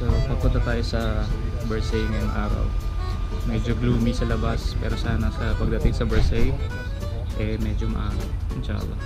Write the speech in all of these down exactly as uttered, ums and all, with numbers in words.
So papunta tayo sa Versailles ngayong araw. Medyo gloomy sa labas pero sana sa pagdating sa Versailles eh medyo maaraw, inshallah.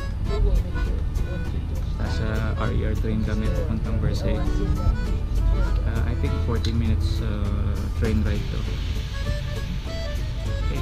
Nasa R E R train kami papuntang Versailles. uh, I think forty minutes uh, train ride to. Okay.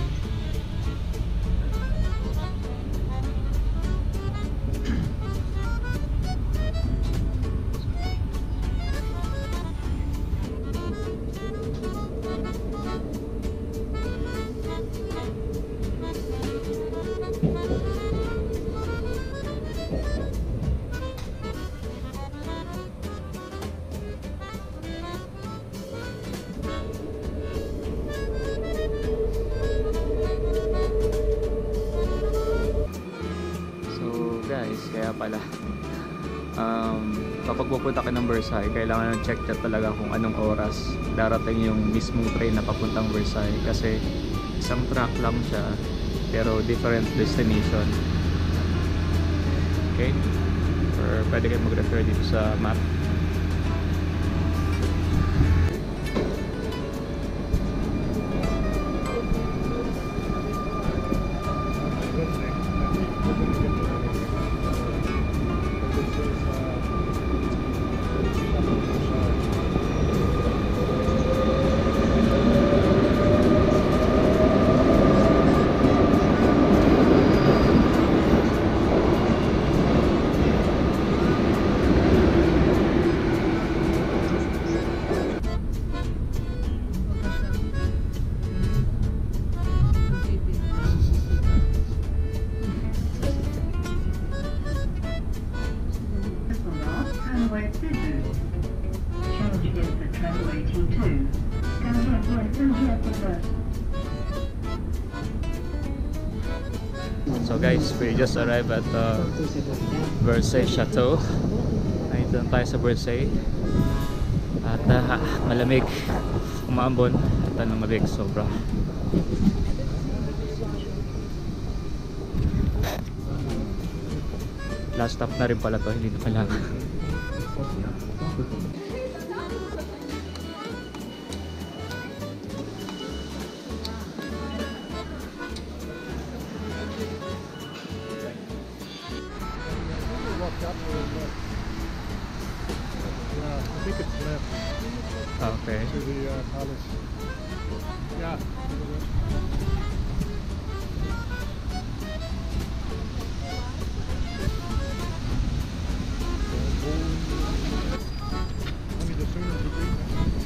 Kaya pala um, kapag pupunta ka ng Versailles, kailangan ng check chat talaga kung anong oras darating yung mismong train na papuntang Versailles, kasi isang track lang siya pero different destination. Okay, or pwede kayo mag-refer dito sa map. So guys, we just arrived at uh, Versailles Chateau. Nandito tayo sa Versailles. At uh, malamig, umaambon at anong malamig sobra. Last stop na rin pala to, hindi na pala. Yeah, I think it's left. Okay. To the uh, palace. Yeah. Only the sooner the green.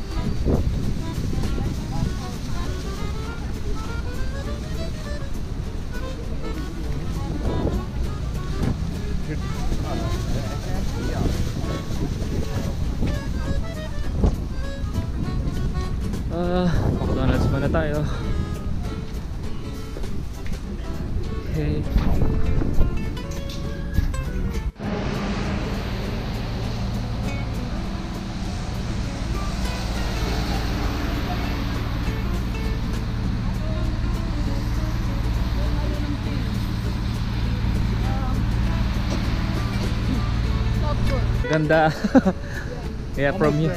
Ah, uh, McDonald's muna tayo. Okay. Ganda. Yeah, from here.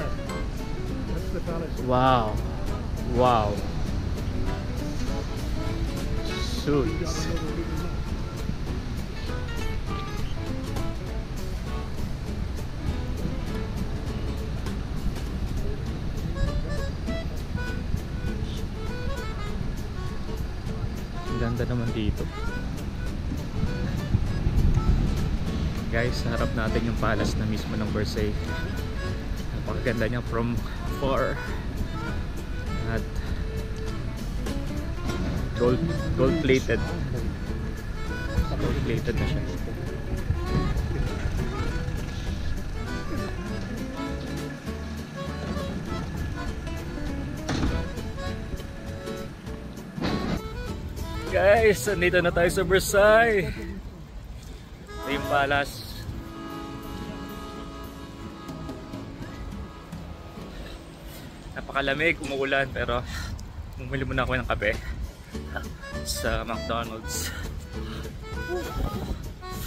Wow. Wow. Suits. Ganda naman dito. Guys, harap natin yung palace na mismo ng Versailles. Napakaganda niya from far. At gold gold plated. Gold plated na siya. Guys, nandito na tayo sa Versailles. Ito yung palace. Napakalamig, umuulan, pero bumili muna ako ng kape sa McDonald's.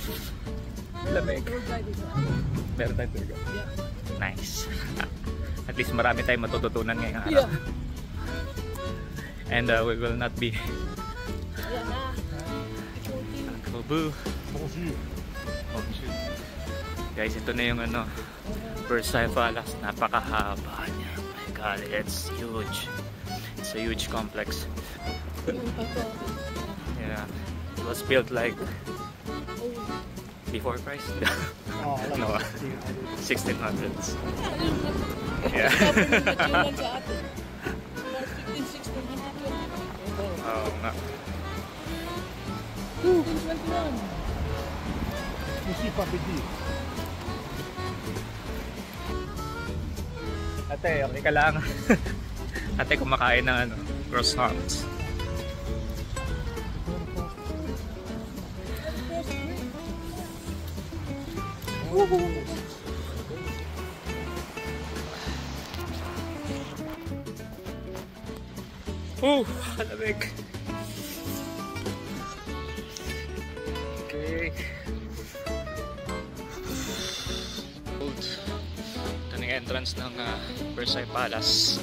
Lamig. Meron tayong turgo. Nice. At At least marami tayong matututunan ngayong araw. Yeah. And uh, we will not be Ayan na. Kobu. Bonjour. Oh, shoot. Guys, ito na yung ano, Versailles Palace. Napakahaba niya. Oh my god, it's huge. It's a huge complex. Yeah. It was built like before Christ. Oh, like No. sixteen hundreds. Yeah. sa atin. fifteen, sixteen, Oo nga. fifteen, twenty-one. Monsieur Papidi. Ate, okay ka lang. Ate, kumakain ng ano, croissants. Oh, halamig. Okay. Ito na yung entrance ng uh, Versailles Palace.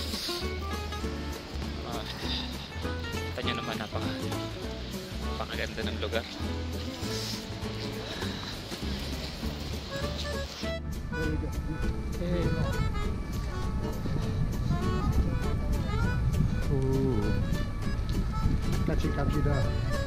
Uh, kita nyo naman, napaka napakaganda ng lugar. There we go. Hey. Ooh. Catchy, catchy there.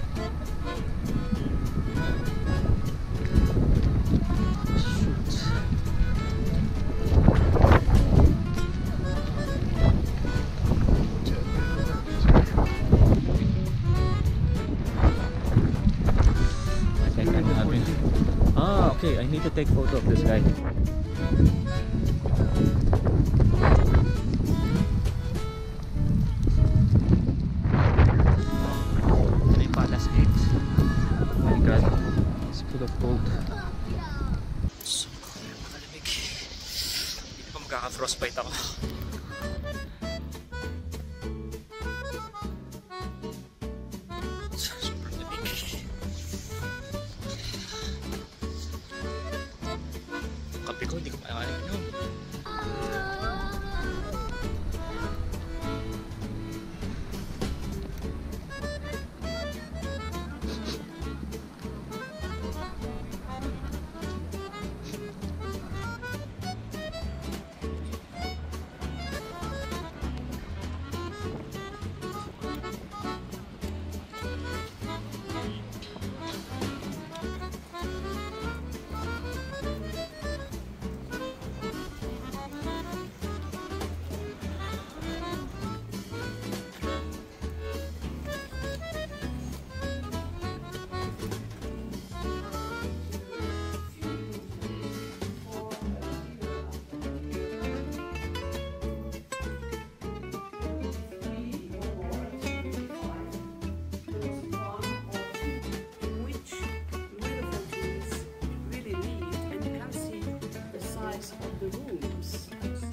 Ah, okay. I need to take photo of this guy. May palace gate. Oh my god. It's full of gold. So, makalamig. Hindi pa magkaka-frostbite ako. Super lamig. Kape ko, hindi ko pa naman yun. which renovations really need, and you can see the size of the rooms.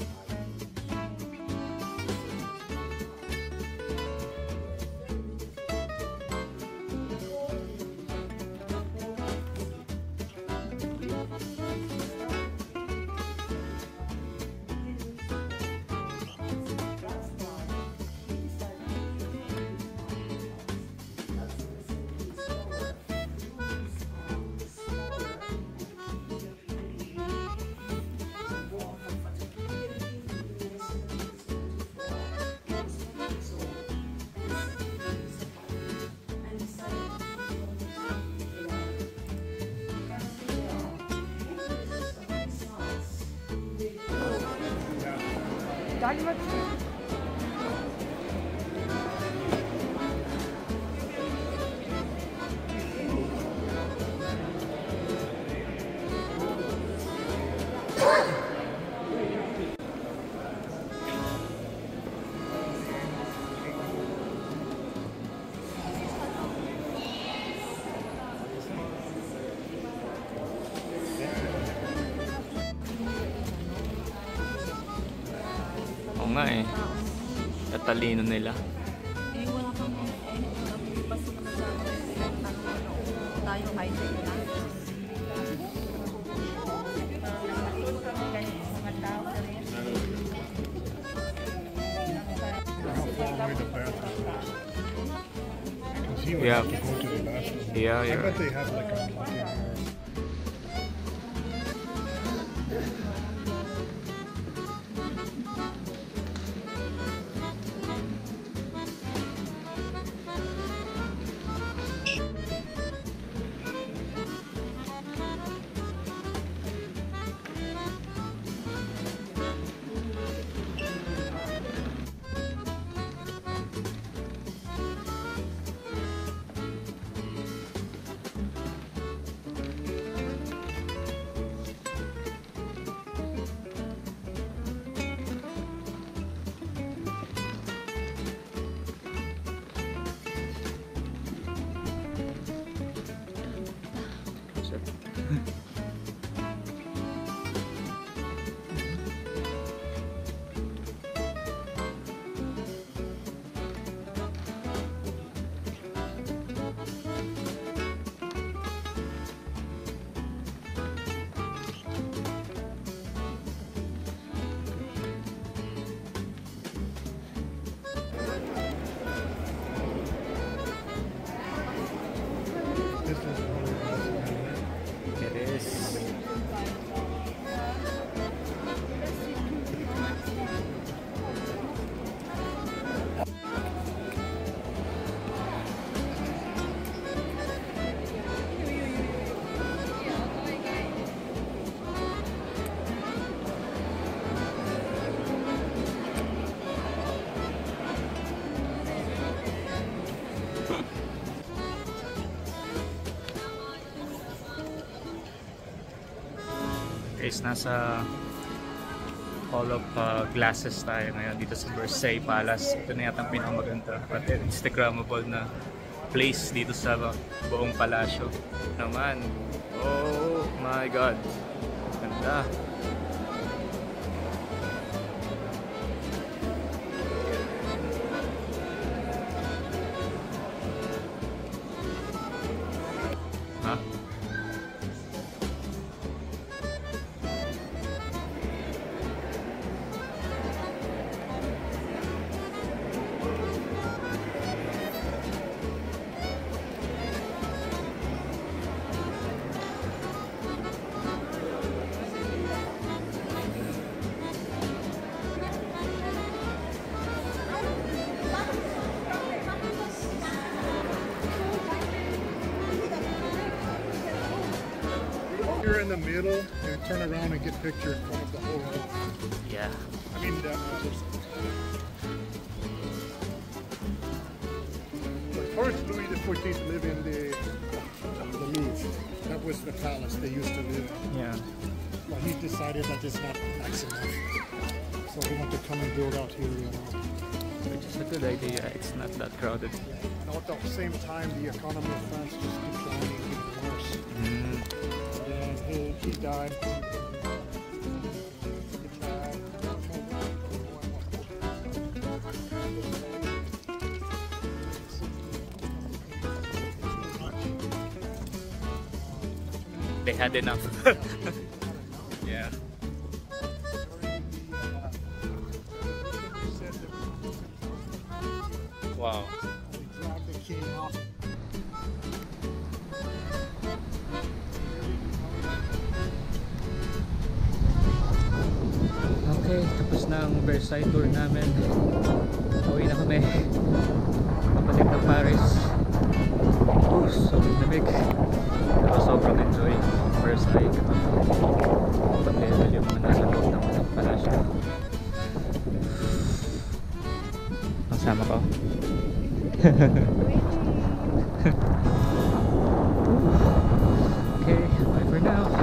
Oo nga eh. Tatalino nila. Eh, wala kang eh, nabubupas naman sa tayo high-tech na. Mga tao na rin. he would Yeah. have to go to the bathroom. Yeah, I yeah. bet they have like a plug in there. This is really awesome. It is. Guys, nasa Hall of uh, Glasses tayo ngayon dito sa Versailles Palace. Ito na yata ang pinakamaganda at Instagrammable na place dito sa buong palasyo naman. Oh my god, ganda. Ha? You're in the middle and turn around and get picture in front of the whole room. Yeah. I mean, that matters. But first, Louis the fourteenth lived in the, the Louvre. That was the palace they used to live in. Yeah. But he decided that it's not nice enough. So he wanted to come and build out here, you know. Which is a good idea. It's not that crowded. And at the same time, the economy of France just declining even worse. Mm. And he, he died. He died. They had enough. Yeah. Wow. Okay, tapos na ang Versailles tour namin. Uwi na kami. Pabalik ng Paris. Oh, sobrang lamig. Pero sobrang enjoy Versailles. Pag-level yung mga nasa loob ng mga palasyo. Ang sama ko. Okay, bye for now.